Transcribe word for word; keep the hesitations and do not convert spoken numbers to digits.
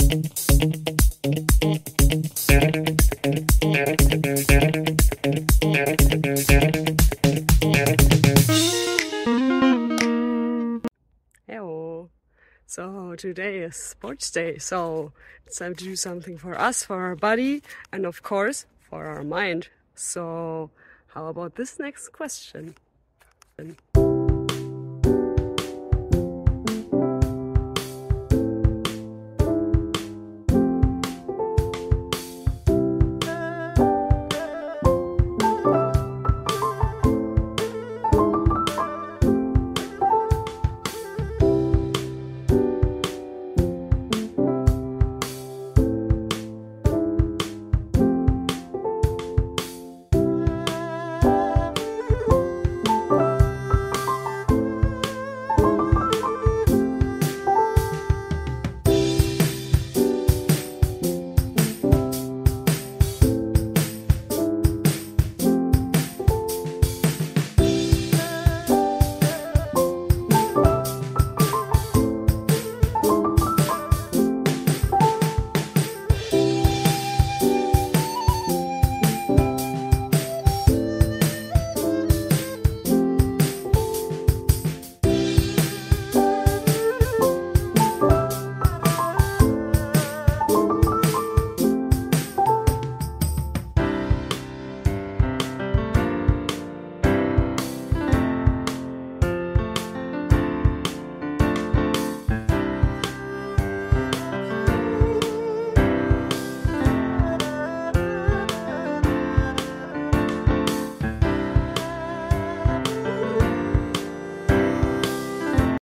Hello. So today is sports day, so it's time to do something for us, for our body, and of course for our mind. So how about this next question?